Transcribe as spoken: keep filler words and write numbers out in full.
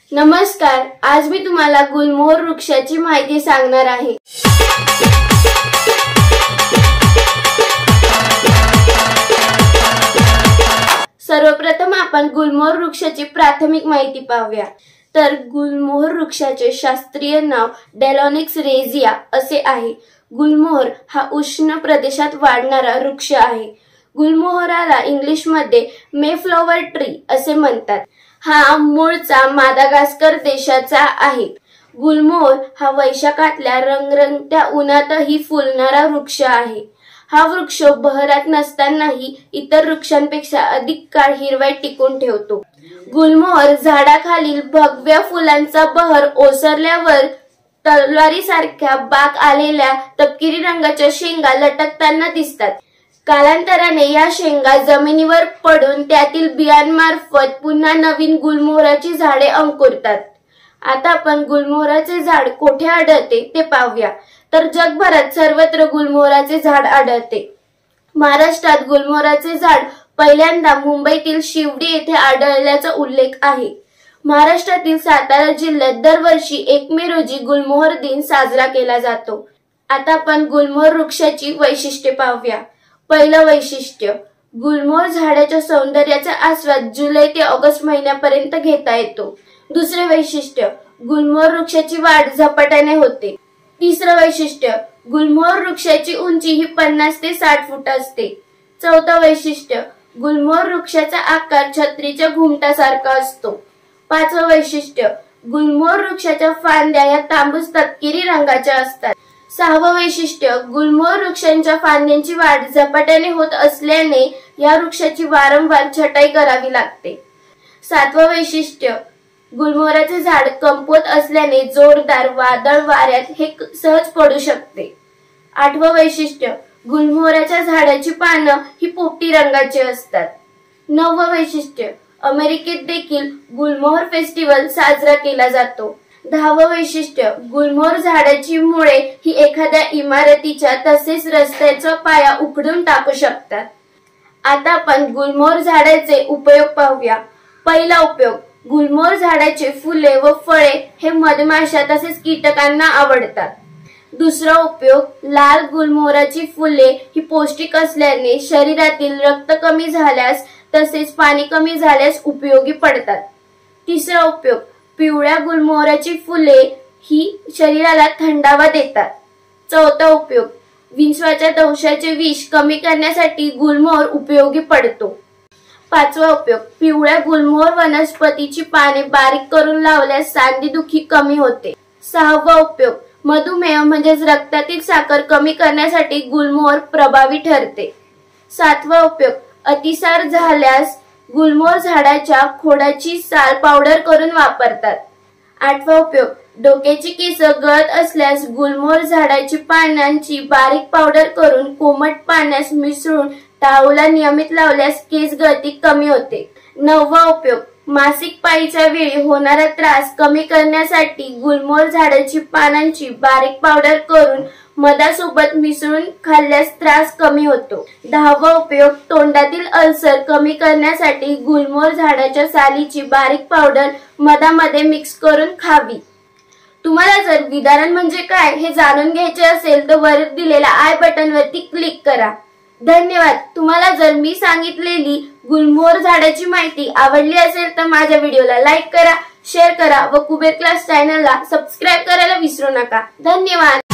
नमस्कार, आज मी तुम्हाला गुलमोहर वृक्षाची माहिती सांगणार आहे। सर्वप्रथम आपण गुलमोहर वृक्षाची प्राथमिक माहिती पाहूया। तर गुलमोहर वृक्षाचे शास्त्रीय नाव डेलॉनिक्स रेझिया असे आहे। गुलमोहर हा उष्ण प्रदेशात वाढणारा वृक्ष आहे। गुलमोहराला इंग्लिश मध्ये मेफ्लॉवर ट्री असे म्हणतात। हा मूळचा मादागास्कर देशाचा आहे। गुलमोहर हा वैशाखातल्या रंगरंगत्या उन्हातही फुलणारा वृक्ष आहे। हा वृक्ष बहरात नसतानाही इतर वृक्षांपेक्षा अधिक काळ हिरवाई टिकून ठेवतो। गुलमोहर झाडाखालील भगव्या फुलांचा बहर ओसरल्यावर तलवारीसारख्या बाक आलेल्या तपकिरी रंगाच्या शेंगा लटकताना दिसतात। कालांतराने या शेंगा जमिनीवर पडून त्यातील बियांमार्फत पुन्हा नवीन गुलमोहराची झाडे अंकुरतात। आता आपण गुलमोहराचे झाड कोठे आढळते ते पाहूया। तर जगभरात सर्वत्र गुलमोहराचे झाड आढळते। महाराष्ट्रात गुलमोहराचे झाड पहिल्यांदा मुंबईतील शिवडी येथे आढळल्याचा उल्लेख आहे। महाराष्ट्रातील सातारा जिल्ह्यात दरवर्षी एक मे रोजी गुलमोहर दिन साजरा केला जातो। आता आपण गुलमोहर वृक्षाची वैशिष्ट्ये पाहूया। पहिलं वैशिष्ट्य, गुलमोहर झाडाच्या सौंदर्याचा आस्वाद जुलै ते ऑगस्ट महिन्यापर्यंत घेता येतो। दुसरे वैशिष्ट्य, गुलमोहर वृक्षाची वाढ झपाट्याने होते। तिसरं वैशिष्ट्य, गुलमोहर वृक्षाची उंची ही पन्नास ते साठ फूट असते। चौथं वैशिष्ट्य, गुलमोहर वृक्षाचा आकार छत्रीच्या घुमटासारखा असतो। पाचवं वैशिष्ट्य, गुलमोहर वृक्षाच्या फांद्या या तांबूस तपकिरी रंगाच्या असतात। सहावं वैशिष्ट्य, गुलमोहर वृक्षांच्या फांद्यांची वाढ झपाट्याने होत असल्याने या वृक्षाची वारंवार छटाई करावी लागते। सातवं वैशिष्ट्य, गुलमोहराचे झाड कमकुवत असल्याने जोरदार वादळ वाऱ्यात हे सहज पडू शकते। आठवं वैशिष्ट्य, गुलमोहराच्या झाडाची पानं ही पोपटी रंगाची असतात। नववं वैशिष्ट्य, अमेरिकेत देखील गुलमोहर फेस्टिवल साजरा केला जातो। दहावं वैशिष्ट्य, गुलमोहर झाडाची मुळे ही एखाद्या इमारतीच्या तसेच रस्त्याचा पाया उखडून टाकू शकतात। आता आपण गुलमोहर झाडाचे उपयोग पाहूया। पहिला उपयोग, गुलमोहर झाडाचे फुले व फळे हे मधमाशा तसेच कीटकांना आवडतात। दुसरा उपयोग, लाल गुलमोहराची फुले ही पौष्टिक असल्याने शरीरातील रक्त कमी झाल्यास तसेच पाणी कमी झाल्यास उपयोगी पडतात। तिसरा उपयोग, पिवळ्या गुलमोहराची फुले ही शरीराला थंडावा देतात। चौथा उपयोग, विंचवाच्या दंशाचे विष कमी करण्यासाठी गुलमोहर उपयोगी पडतो। पाचवा उपयोग, पिवळ्या गुलमोहर वनस्पतीची पाने बारीक करून लावल्यास सांधेदुखी कमी होते। सहावा उपयोग, मधुमेह म्हणजेच रक्तातील साखर कमी करण्यासाठी गुलमोहर प्रभावी ठरते। सातवा उपयोग, अतिसार झाल्यास गुलमोहर झाडाच्या खोडाची साल पावडर करून वापरतात। आठवा उपयोग, डोक्याची केस गळत असल्यास गुलमोहर झाडाची पानांची बारीक पावडर करून कोमट पाण्यास मिसळून टाळूला नियमित लावल्यास केस गळती कमी होते। नववा उपयोग, मासिक पाळीच्या वेळी होणारा त्रास कमी करण्यासाठी गुलमोहर झाडाची पानांची बारीक पावडर करून मधासोबत मिसळून खाल्ल्यास त्रास कमी होतो। दहावा उपयोग, तोंडातील अल्सर कमी करण्यासाठी गुलमोहर झाडाच्या सालीची बारीक पावडर मधामध्ये मिक्स करून खावी। तुम्हाला जर विदारण म्हणजे काय हे जाणून घ्यायचे असेल तर वर दिलेल्या आय बटन वरती क्लिक करा। धन्यवाद। तुम्हाला जर मी सांगितलेली गुलमोहर झाडाची माहिती आवडली असेल तर माझ्या व्हिडिओला लाईक करा, शेअर करा व कुबेर क्लास चॅनलला सबस्क्राईब करायला विसरू नका। धन्यवाद।